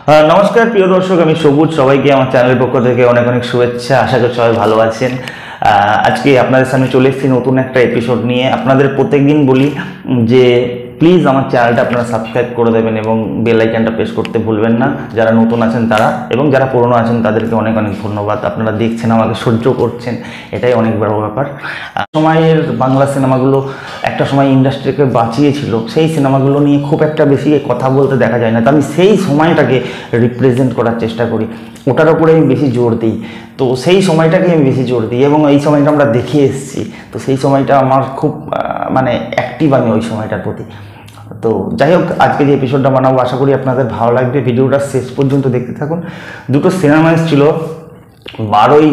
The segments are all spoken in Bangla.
নমস্কার প্রিয় দর্শক, আমি সবুজ। সবাইকে আমার চ্যানেলের পক্ষ থেকে অনেক অনেক শুভেচ্ছা। আশা করি সবাই ভালো আছেন। আজকে আপনাদের সামনে চলে এসেছি নতুন একটা এপিসোড নিয়ে। আপনাদের প্রত্যেকদিন বলি যে প্লিজ আমার চ্যানেলটা আপনারা সাবস্ক্রাইব করে দেবেন এবং বেল আইকনটা প্রেস করতে ভুলবেন না, যারা নতুন আছেন তারা, এবং যারা পুরনো আছেন তাদেরকে অনেক অনেক ধন্যবাদ। আপনারা দেখছেন, আমাকে সহ্য করছেন, এটাই অনেক বড় ব্যাপার। সময়ের বাংলা সিনেমাগুলো একটা সময় ইন্ডাস্ট্রিকে বাঁচিয়েছিল, সেই সিনেমাগুলো নিয়ে খুব একটা বেশি কথা বলতে দেখা যায় না। তো আমি সেই সময়টাকে রিপ্রেজেন্ট করার চেষ্টা করি, ওটার উপরে আমি বেশি জোর দিই। তো সেই সময়টাকে আমি বেশি জোর দিই এবং এই সময়টা আমরা দেখে এসেছি। তো সেই সময়টা আমার খুব মানে অ্যাক্টিভ আমি ওই সময়টার প্রতি। তো যাই হোক, আজকে যে এপিসোডটা বানাবো আশা করি আপনাদের ভালো লাগবে। ভিডিওটা শেষ পর্যন্ত দেখতে থাকুন। দুটো সিনেমা এসেছিল 12ই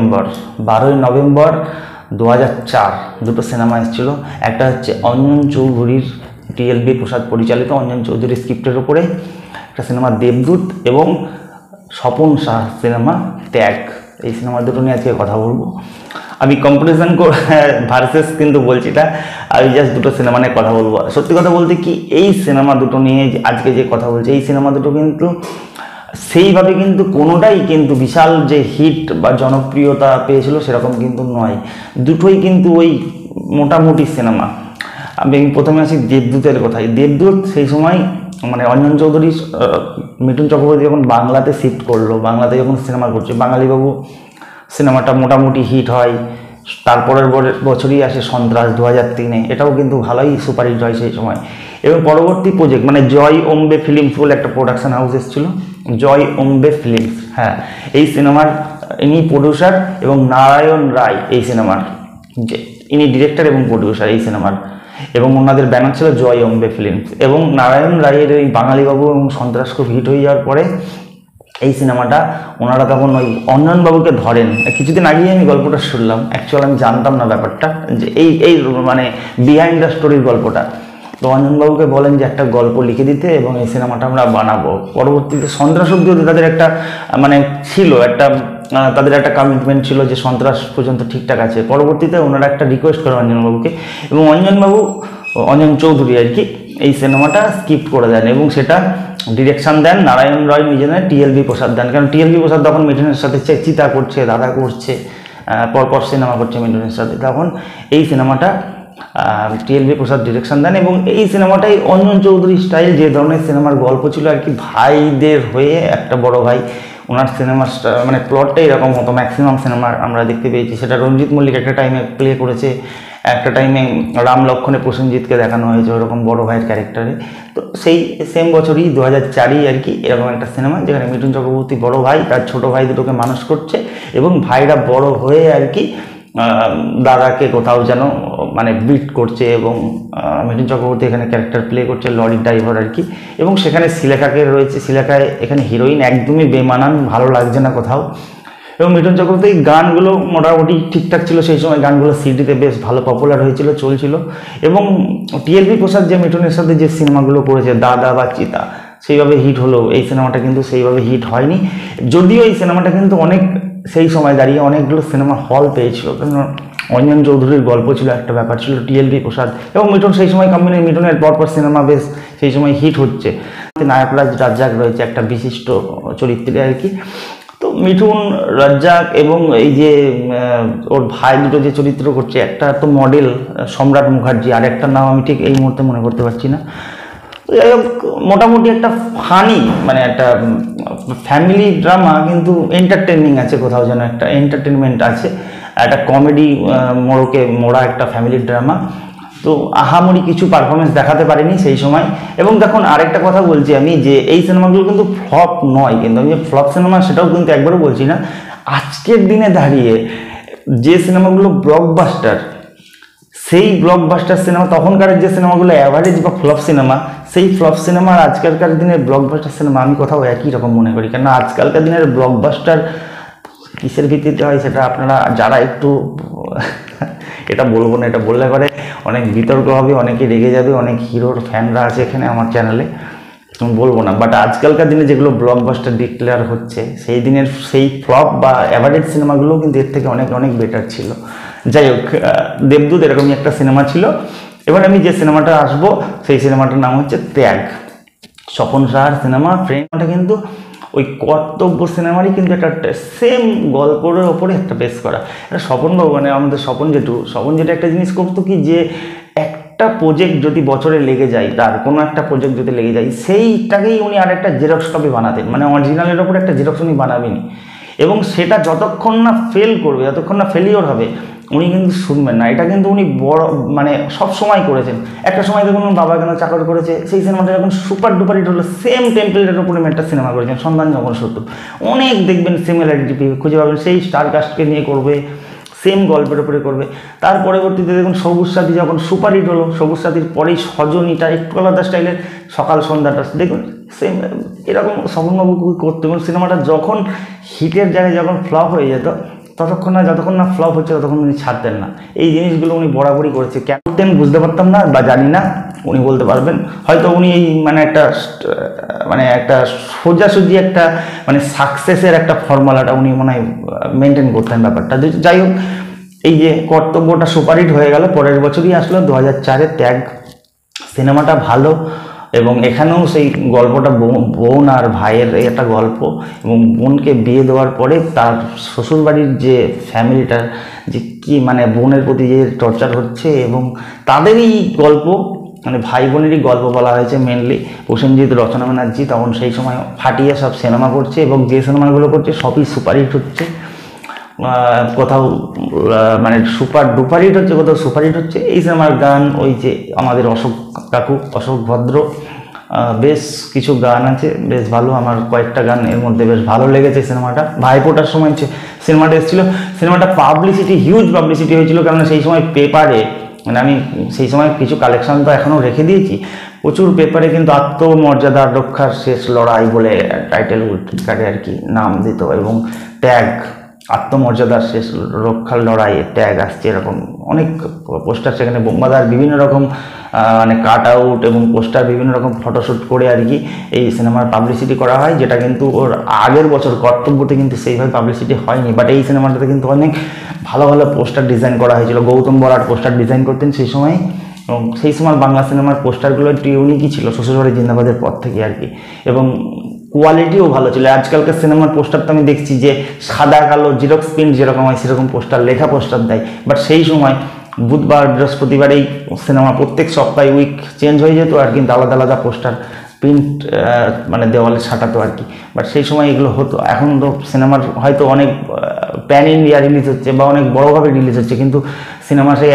নভেম্বর 2004। দুটো সিনেমা এসেছিল। একটা হচ্ছে অঞ্জন চৌধুরীর, টিএলবি প্রসাদ পরিচালিত অঞ্জন চৌধুরীর স্ক্রিপ্টের উপরে একটা সিনেমা দেবদূত, এবং স্বপন শাহ সিনেমা ত্যাগ। এই সিনেমা দুটো নিয়ে আজকে কথা বলবো। আমি কম্পারিজন ভার্সেস কিন্তু বলছি না, আমি জাস্ট দুটো সিনেমা নিয়ে কথা বলবো। সত্যি কথা বলতে কি, এই সিনেমা দুটো নিয়ে আজকে যে কথা বলছি, এই সিনেমা দুটো কিন্তু সেইভাবে কিন্তু কোনোটাই কিন্তু বিশাল যে হিট বা জনপ্রিয়তা পেয়েছিল সেরকম কিন্তু নয়। দুটোই কিন্তু ওই মোটামুটি সিনেমা। আমি প্রথমে আসি দেবদূতের কথায়। দেবদূত সেই সময় মানে অঞ্জন চৌধুরী, মিঠুন চক্রবর্তী যখন বাংলাতে শিফট করলো, বাংলাতে যখন সিনেমা করছে, বাঙালিবাবু সিনেমাটা মোটামুটি হিট হয়। তারপরের বছরই আসে সন্ত্রাস 2003-এ, এটাও কিন্তু ভালোই সুপারহিট হয় সেই সময়। এবং পরবর্তী প্রজেক্ট মানে জয় অম্বে ফিল্মস বলে একটা প্রোডাকশন হাউস এসেছিলো, জয় অম্বে ফিল্মস। হ্যাঁ, এই সিনেমার ইনি প্রডিউসার এবং নারায়ণ রায় এই সিনেমার, যে ইনি ডিরেক্টর এবং প্রডিউসার এই সিনেমার, এবং ওনাদের ব্যানার ছিল জয় অম্বে ফিল্মস। এবং নারায়ণ রায়ের এই বাঙালিবাবু এবং সন্ত্রাস খুব হিট হয়ে যাওয়ার পরে এই সিনেমাটা ওনারা তখন ওই অঞ্জনবাবুকে ধরেন। কিছুদিন আগেই আমি গল্পটা শুনলাম, অ্যাকচুয়ালি আমি জানতাম না ব্যাপারটা, যে এই মানে বিহাইন্ড দ্য স্টোরির গল্পটা। তো অঞ্জনবাবুকে বলেন যে একটা গল্প লিখে দিতে এবং এই সিনেমাটা আমরা বানাবো। পরবর্তীতে সন্ত্রাস অব্দি তাদের একটা মানে ছিল, একটা তাদের একটা কমিটমেন্ট ছিল যে সন্ত্রাস পর্যন্ত ঠিকঠাক আছে। পরবর্তীতে ওনারা একটা রিকোয়েস্ট করে অঞ্জনবাবুকে, এবং অঞ্জন চৌধুরী আর কি এই সিনেমাটা স্কিপ্ট করে দেন এবং সেটা ডিরেকশন দেন নারায়ণ রায় নিজে নেয়, টিএলবি প্রসাদ দেন। কারণ টিএলবি প্রসাদ তখন মিঠুনের সাথে চিতা করছে, দাদা করছে, পরপর সিনেমা করছে মিঠুনের সাথে। তখন এই সিনেমাটা টিএলবি প্রসাদ ডিরেকশন দেন এবং এই সিনেমাটাই অঞ্জন চৌধুরী স্টাইল, যে ধরনের সিনেমার গল্প ছিল আর কি, ভাইদের হয়ে একটা বড় ভাই। ওনার সিনেমার মানে প্লটটাই এরকম হতো ম্যাক্সিমাম সিনেমার আমরা দেখতে পেয়েছি। সেটা রঞ্জিত মল্লিক একটা টাইমে প্লে করেছে, একটা টাইমে রাম লক্ষণে প্রসেনজিৎকে দেখানো হয়েছে ওরকম বড় ভাইয়ের ক্যারেক্টারে। তো সেই সেম বছরই 2004-ই আর কি এরকম একটা সিনেমা, যেখানে মিঠুন চক্রবর্তী বড় ভাই তার ছোট ভাই দুটোকে মানুষ করছে এবং ভাইরা বড় হয়ে আর কি দাদাকে কোথাও যেন মানে বিট করছে। এবং মিঠুন চক্রবর্তী এখানে ক্যারেক্টার প্লে করছে লরি ড্রাইভার আর কি। এবং সেখানে শিলেখাকে রয়েছে, শিলেখায় এখানে হিরোইন একদমই বেমানান, ভালো লাগছে না কোথাও। এবং মিঠুন চক্রবর্তীর গানগুলো মোটামুটি ঠিকঠাক ছিল সেই সময়, গানগুলো সিডিতে বেশ ভালো পপুলার হয়েছিল, চলছিল। এবং টিএলবি প্রসাদ যে মিঠুনের সাথে যে সিনেমাগুলো করেছে, দাদা বা চিতা, সেইভাবে হিট হলো। এই সিনেমাটা কিন্তু সেইভাবে হিট হয়নি, যদিও এই সিনেমাটা কিন্তু অনেক সেই সময় দাঁড়িয়ে অনেকগুলো সিনেমা হল পেয়েছিল। কারণ অঞ্জন চৌধুরীর গল্প ছিল, একটা ব্যাপার ছিল, টিএলবি প্রসাদ এবং মিঠুন সেই সময় কোম্পানি, মিঠুনের পরপর সিনেমা বেশ সেই সময় হিট হচ্ছে। নায়করাজ রাজ্জাক রয়েছে একটা বিশিষ্ট চরিত্রে আর কি। তো মিঠুন, রাজ্জাক এবং এই যে ওর ভাই দুটো যে চরিত্র করছে, একটা তো মডেল সম্রাট মুখার্জি, আর একটা নাম আমি ঠিক এই মুহূর্তে মনে করতে পারছি না। যাই হোক, মোটামুটি একটা ফানি মানে একটা ফ্যামিলি ড্রামা, কিন্তু এন্টারটেনিং আছে, কোথাও যেন একটা এন্টারটেনমেন্ট আছে, একটা কমেডি মোড়া একটা ফ্যামিলি ড্রামা। তো আহামরি কিছু পারফরমেন্স দেখাতে পারেনি সেই সময়। এবং দেখুন আরেকটা কথা বলছি আমি, যে এই সিনেমাগুলো কিন্তু ফ্লপ নয়, কিন্তু আমি যে ফ্লপ সিনেমা সেটাও কিন্তু একবারও বলছি না। আজকের দিনে দাঁড়িয়ে যে সিনেমাগুলো ব্লকবাস্টার, সেই ব্লকবাস্টার সিনেমা, তখনকার যে সিনেমাগুলো অ্যাভারেজ বা ফ্লপ সিনেমা, সেই ফ্লপ সিনেমা আর আজকালকার দিনের ব্লকবাস্টার সিনেমা আমি কোথাও একই রকম মনে করি। কেন আজকালকার দিনের ব্লকবাস্টার কিসের ভিত্তিতে হয় সেটা আপনারা যারা একটু এটা বলবো না, এটা বললে পরে অনেক বিতর্ক হবে, অনেকে রেগে যাবে, অনেক হিরোর ফ্যানরা আছে এখানে আমার চ্যানেলে, বলবো না। বাট আজকালকার দিনে যেগুলো ব্লকবাস্টার ডিক্লেয়ার হচ্ছে, সেই দিনের সেই ফ্লপ বা অ্যাভারেজ সিনেমাগুলো কিন্তু এর থেকে অনেক অনেক বেটার ছিল। যাই হোক, দেবদূত এরকমই একটা সিনেমা ছিল। এবার আমি যে সিনেমাটা আসবো সেই সিনেমাটার নাম হচ্ছে ত্যাগ, স্বপন শাহর সিনেমা। ফ্রেমটা কিন্তু ওই কর্তব্য সিনেমারই কিন্তু একটা সেম গল্পের ওপরে একটা বেস করা। এটা স্বপনবাবু মানে আমাদের স্বপন জেঠু একটা জিনিস করতো কি, যে একটা প্রজেক্ট যদি বছরে লেগে যায়, তার কোনো একটা প্রজেক্ট যদি লেগে যায়, সেইটাকেই উনি আরেকটা জেরক্স কপি বানাতেন, মানে অরিজিনালের ওপর একটা জেরক্স উনি বানাবেনি, এবং সেটা যতক্ষণ না ফেল করবে, যতক্ষণ না ফেলিওর হবে, উনি কিন্তু শুনবেন না। এটা কিন্তু উনি বড় মানে সব সময় করেছেন। একটা সময় দেখুন বাবা কেন চাকর করেছে, সেই সিনেমাটা যখন সুপার ডুপার হিট হলো, সেম টেম্পলেটের উপরে একটা সিনেমা করেছেন সন্ধান যখন সত্য। অনেক দেখবেন সিমিলারিটি খুঁজে পাবেন, সেই স্টার কাস্টকে নিয়ে করবে, সেম গল্পের উপরে করবে। তার পরবর্তীতে দেখুন সবুজ সাথী যখন সুপার হিট হলো, সবুজ সাথীর পরেই সজনীটা একটু আলাদা স্টাইলের, সকাল সন্ধ্যাটা দেখুন সেম এরকম স্বপনবাবু করতে। এবং সিনেমাটা যখন হিটের জায়গায় যখন ফ্লপ হয়ে যেত, যতক্ষণ না ফ্লপ হচ্ছে ততক্ষণ উনি ছাড়তেন না। এই জিনিসগুলো উনি বরাবরই করেছে। কেন করতেন বুঝতে পারতাম না বা জানি না, উনি বলতে পারবেন। হয়তো উনি এই একটা সোজাসুজি একটা মানে সাকসেসের একটা ফর্মুলাটা উনি মনে হয় মেনটেন করতেন ব্যাপারটা। যাই হোক, এই যে কর্তব্যটা সুপারহিট হয়ে গেল, পরের বছরই আসলো 2004-এ ত্যাগ। সিনেমাটা ভালো, এবং এখানেও সেই গল্পটা বোন আর ভাইয়ের একটা গল্প, এবং বোনকে বিয়ে দেওয়ার পরে তার শ্বশুরবাড়ির যে ফ্যামিলিটার যে কি মানে বোনের প্রতি যে টর্চার হচ্ছে, এবং তাদেরই গল্প, মানে ভাই বোনেরই গল্প বলা হয়েছে মেনলি। প্রসেনজিৎ, রচনা ব্যানার্জি তখন সেই সময় ফাটিয়ে সব সিনেমা করছে, এবং যে সিনেমাগুলো করছে সবই সুপারহিট হচ্ছে। কোথাও মানে সুপার ডুপার হিট হচ্ছে, কোথাও সুপার হিট হচ্ছে। এই সিনেমার গান, ওই যে আমাদের অশোক ভদ্র, বেশ কিছু গান আছে বেশ ভালো। আমার কয়েকটা গান এর মধ্যে বেশ ভালো লেগেছে। সিনেমাটা ভাইফোঁটার সময় সিনেমাটা এসেছিলো। সিনেমাটা হিউজ পাবলিসিটি হয়েছিল, কারণ সেই সময় পেপারে, মানে আমি সেই সময় কিছু কালেকশন তো এখনও রেখে দিয়েছি, প্রচুর পেপারে কিন্তু আত্মমর্যাদার রক্ষার শেষ লড়াই বলে টাইটেল কাটে আর কি নাম দিত, এবং ত্যাগ, আত্মমর্যাদার শেষ রক্ষার লড়াই, ত্যাগ আসছে, এরকম অনেক পোস্টার সেখানে বোম্বাদার বিভিন্ন রকম মানে কাট আউট এবং পোস্টার বিভিন্ন রকম ফটোশ্যুট করে আর কি এই সিনেমার পাবলিসিটি করা হয়, যেটা কিন্তু ওর আগের বছর কর্তব্যতে কিন্তু সেইভাবে পাবলিসিটি হয়নি। বাট এই সিনেমাটাতে কিন্তু অনেক ভালো ভালো পোস্টার ডিজাইন করা হয়েছিল। গৌতম বরাট পোস্টার ডিজাইন করতেন সেই সময়, এবং সেই সময় বাংলা সিনেমার পোস্টারগুলো একটু ইউনিকই ছিল শ্বশুরবাড়ি জিন্দাবাদের পর থেকে আর কি, এবং কোয়ালিটিও ভালো ছিল। আজকালকার সিনেমার পোস্টার তো আমি দেখছি যে সাদা কালো জিরক্স প্রিন্ট যেরকম হয় সেরকম পোস্টার, লেখা পোস্টার দেয়। বাট সেই সময় বুধবার বৃহস্পতিবার এই সিনেমা প্রত্যেক সপ্তাহে উইক চেঞ্জ হয়ে যেত, আর কিন্তু আলাদা আলাদা পোস্টার প্রিন্ট মানে দেওয়ালে ছাটাতো আর কি। বাট সেই সময় এগুলো হতো। এখন তো সিনেমার হয়তো অনেক প্যান ইন্ডিয়া রিলিজ হচ্ছে বা অনেক বড়োভাবে রিলিজ হচ্ছে, কিন্তু সিনেমা সেই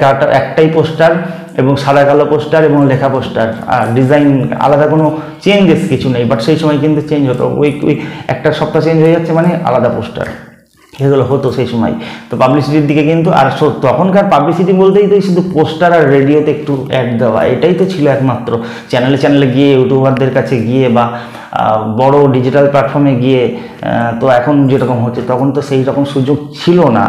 একটাই পোস্টার এবং সাদা কালো পোস্টার এবং লেখা পোস্টার, আর ডিজাইন আলাদা কোনো চেঞ্জেস কিছু নেই। বাট সেই সময় কিন্তু চেঞ্জ হতো, উইক একটা সপ্তাহ চেঞ্জ হয়ে যাচ্ছে মানে আলাদা পোস্টার, এগুলো হতো সেই সময়। তো পাবলিসিটির দিকে কিন্তু, আর তখনকার পাবলিসিটি বলতেই তো শুধু পোস্টার আর রেডিওতে একটু অ্যাড দেওয়া, এটাই তো ছিল একমাত্র। চ্যানেলে গিয়ে ইউটিউবারদের কাছে গিয়ে বা বড় ডিজিটাল প্ল্যাটফর্মে গিয়ে তো এখন যেরকম হচ্ছে, তখন তো সেই রকম সুযোগ ছিল না।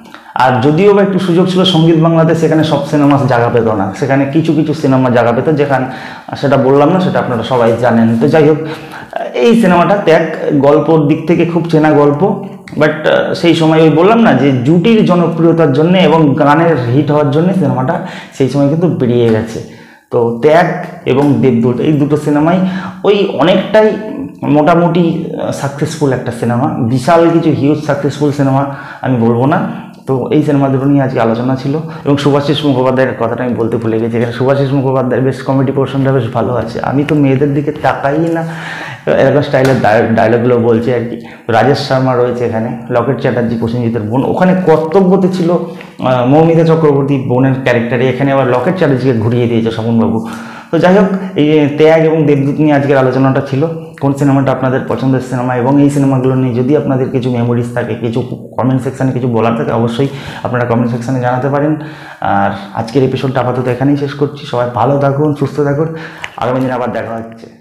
আর যদিও বা একটু সুযোগ ছিল সঙ্গীত বাংলাতে, সেখানে সব সিনেমা জায়গা পেত না, সেখানে কিছু কিছু সিনেমা জায়গা পেত, যেখানে সেটা বললাম না, সেটা আপনারা সবাই জানেন। তো যাই হোক, এই সিনেমাটা ত্যাগ গল্পর দিক থেকে খুব চেনা গল্প। বাট সেই সময় ওই বললাম না যে জুটির জনপ্রিয়তার জন্য এবং গানের হিট হওয়ার জন্য সিনেমাটা সেই সময় কিন্তু বেরিয়ে গেছে। তো ত্যাগ এবং দেবদূত এই দুটো সিনেমাই ওই অনেকটাই মোটামুটি সাকসেসফুল একটা সিনেমা, বিশাল কিছু হিউজ সাকসেসফুল সিনেমা আমি বলবো না। তো এই সিনেমা দুটো নিয়ে আজকে আলোচনা ছিল। এবং শুভাশিস মুখোপাধ্যায়ের কথাটা আমি বলতে ভুলে গেছি, এখানে শুভাশিস মুখোপাধ্যায়ের বেশ কমেডি পোর্শনটা বেশ ভালো আছে। আমি তো মেয়েদের দিকে তাকাই না, এরকম স্টাইলের ডায়লগগুলো বলছে আর কি। রাজেশ শর্মা রয়েছে এখানে, লকেট চ্যাটার্জি প্রসেনজিতের বোন, ওখানে কর্তব্যতে ছিল মৌমিতা চক্রবর্তী বোনের ক্যারেক্টারে, এখানে আবার লকেট চ্যাটার্জিকে ঘুরিয়ে দিয়েছে স্বপনবাবু। তো যাই হোক, এই ত্যাগ এবং দেবদূত নিয়ে আজকের আলোচনাটা ছিল। কোন সিনেমাটা আপনাদের পছন্দের সিনেমা এবং এই সিনেমাগুলো নিয়ে যদি আপনাদের কিছু মেমোরিজ থাকে, কিছু কমেন্ট সেকশানে কিছু বলার থাকে, অবশ্যই আপনারা কমেন্ট সেকশানে জানাতে পারেন। আর আজকের এপিসোডটা আপাতত এখানেই শেষ করছি। সবাই ভালো থাকুন, সুস্থ থাকুন, আগামী দিনে আবার দেখা হচ্ছে।